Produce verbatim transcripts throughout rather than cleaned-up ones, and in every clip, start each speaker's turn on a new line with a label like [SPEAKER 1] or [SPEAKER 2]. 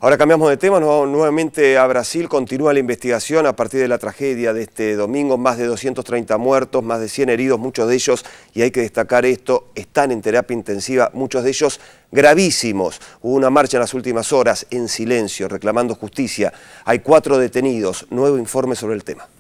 [SPEAKER 1] Ahora cambiamos de tema, no, nuevamente a Brasil. Continúa la investigación a partir de la tragedia de este domingo. Más de doscientos treinta muertos, más de cien heridos, muchos de ellos, y hay que destacar esto, están en terapia intensiva, muchos de ellos gravísimos. Hubo una marcha en las últimas horas en silencio, reclamando justicia. Hay cuatro detenidos. Nuevo informe sobre el tema.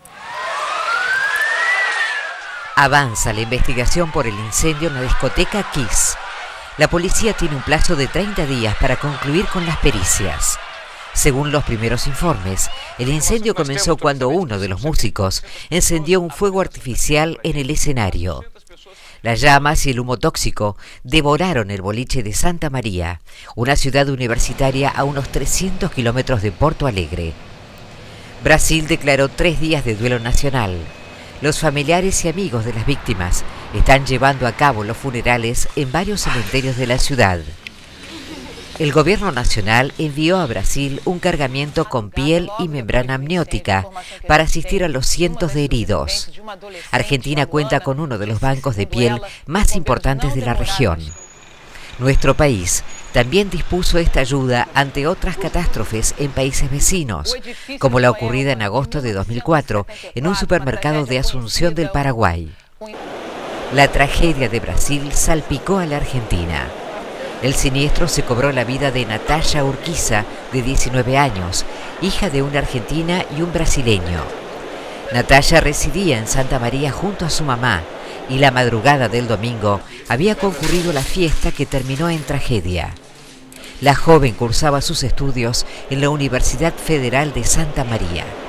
[SPEAKER 2] Avanza la investigación por el incendio en la discoteca Kiss. La policía tiene un plazo de treinta días para concluir con las pericias. Según los primeros informes, el incendio comenzó cuando uno de los músicos encendió un fuego artificial en el escenario. Las llamas y el humo tóxico devoraron el boliche de Santa María, una ciudad universitaria a unos trescientos kilómetros de Porto Alegre. Brasil declaró tres días de duelo nacional. Los familiares y amigos de las víctimas están llevando a cabo los funerales en varios cementerios de la ciudad. El gobierno nacional envió a Brasil un cargamento con piel y membrana amniótica para asistir a los cientos de heridos. Argentina cuenta con uno de los bancos de piel más importantes de la región. Nuestro país también dispuso esta ayuda ante otras catástrofes en países vecinos, como la ocurrida en agosto de dos mil cuatro en un supermercado de Asunción del Paraguay. La tragedia de Brasil salpicó a la Argentina. El siniestro se cobró la vida de Natalia Urquiza, de diecinueve años, hija de una argentina y un brasileño. Natalia residía en Santa María junto a su mamá, y la madrugada del domingo había concurrido la fiesta que terminó en tragedia. La joven cursaba sus estudios en la Universidad Federal de Santa María.